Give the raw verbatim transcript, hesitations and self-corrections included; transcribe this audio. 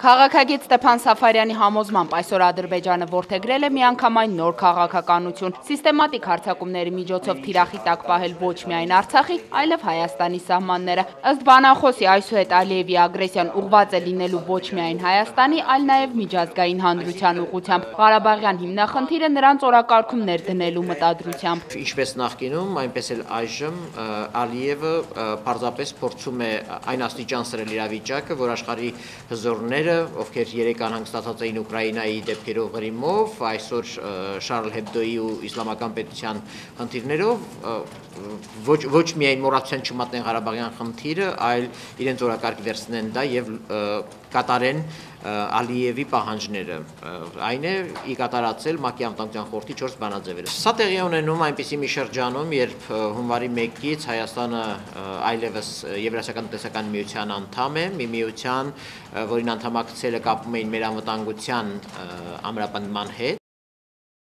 Քաղաքագետ Ստեփան Սաֆարյանի համոզմամբ այսօր Ադրբեջանը որդեգրել է միանգամայն նոր քաղաքականություն, սիստեմատիկ հարձակումների միջոցով թիրախի տակ պահել ոչ միայն Արցախի, այլև Հայաստանի սահմանները։ Ըստ բանախոսի այսուհետ Ալիևի ագրեսիան ուղղված է լինելու ոչ միայն Հայաստանի, այլ նաև միջազգային հանրության ուղղությամբ, Ղարաբաղյան հիմնախնդիրը նրանց օրակարգում ներդնելու մտադրությամբ։ Ինչպես նախկինում, այնպես էլ այժմ Ալիևը պարզապես փորձում է այն աստիճան սրել իրավիճակը, որ աշխարհի հզորները, ովքեր երեք անհանգստացած էին Ուկրաինայի դեպքերով Ղրիմով, այսօր Շարլ Հեբդոյի ու իսլամական պետության խնդիրներով ոչ ոչ միայն մոռացության չմատնեն Ղարաբաղյան խնդիրը, այլ իրենց օրակարգ վերցնեն դա եւ կատարեն Ալիևի պահանջները։ Այն է ի կատարածել ՄԱԿ-ի անվտանգության խորհրդի չորս բանաձևերը։ Սա տեղի ունենում այնպիսի մի շրջանում, երբ հունվարի մեկից Հայաստանը այլևս Եվրասիական տնտեսական միության անդամ է, մի միության, որին անդամակցելը կապում էին մեր անվտանգության ամրապնդման հետ։